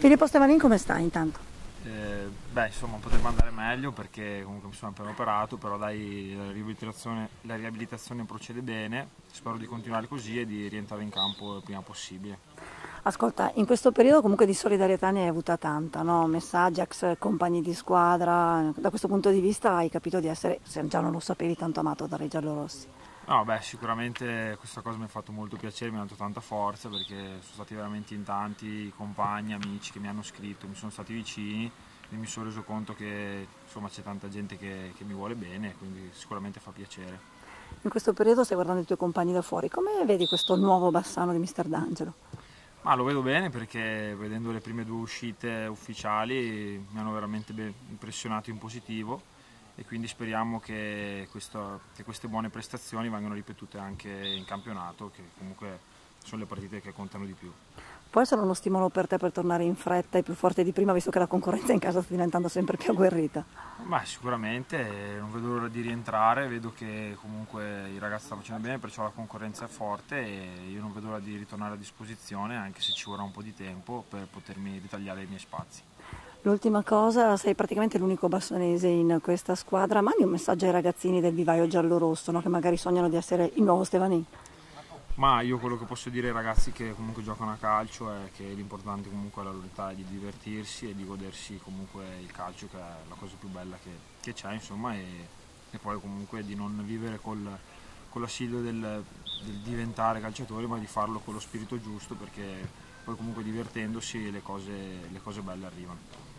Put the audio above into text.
Filippo Stevanin come sta intanto? Beh, insomma, potrebbe andare meglio perché comunque mi sono appena operato, però dai, la riabilitazione procede bene, spero di continuare così e di rientrare in campo il prima possibile. Ascolta, in questo periodo comunque di solidarietà ne hai avuta tanta, no? Messaggi, ex compagni di squadra, da questo punto di vista hai capito di essere, se già non lo sapevi, tanto amato dai giallorossi. No, beh, sicuramente questa cosa mi ha fatto molto piacere, mi ha dato tanta forza perché sono stati veramente in tanti compagni, amici che mi hanno scritto, mi sono stati vicini e mi sono reso conto che insomma c'è tanta gente che mi vuole bene, quindi sicuramente fa piacere. In questo periodo stai guardando i tuoi compagni da fuori, come vedi questo nuovo Bassano di Mister D'Angelo? Ma lo vedo bene perché vedendo le prime due uscite ufficiali mi hanno veramente impressionato in positivo e quindi speriamo che queste buone prestazioni vengano ripetute anche in campionato, che comunque sono le partite che contano di più. Può essere uno stimolo per te per tornare in fretta e più forte di prima, visto che la concorrenza in casa sta diventando sempre più agguerrita? Ma sicuramente non vedo l'ora di rientrare, vedo che comunque i ragazzi stanno facendo bene, perciò la concorrenza è forte e io non vedo l'ora di ritornare a disposizione, anche se ci vorrà un po' di tempo per potermi ritagliare i miei spazi. L'ultima cosa, sei praticamente l'unico bassonese in questa squadra, mandi un messaggio ai ragazzini del vivaio giallo-rosso, no? Che magari sognano di essere il nuovo Stevanin. Ma io quello che posso dire ai ragazzi che comunque giocano a calcio è che l'importante comunque alla loro età è di divertirsi e di godersi comunque il calcio, che è la cosa più bella che c'è, insomma, e poi comunque di non vivere con l'assillo del diventare calciatori, ma di farlo con lo spirito giusto, perché poi comunque divertendosi le cose belle arrivano.